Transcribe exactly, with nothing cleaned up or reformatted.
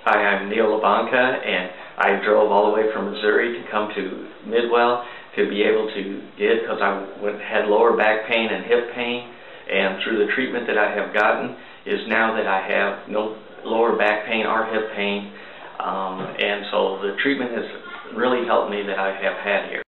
Hi, I'm Neil Labanca, and I drove all the way from Missouri to come to MedWell to be able to get, because I went, had lower back pain and hip pain, and through the treatment that I have gotten is now that I have no lower back pain or hip pain, um, and so the treatment has really helped me that I have had here.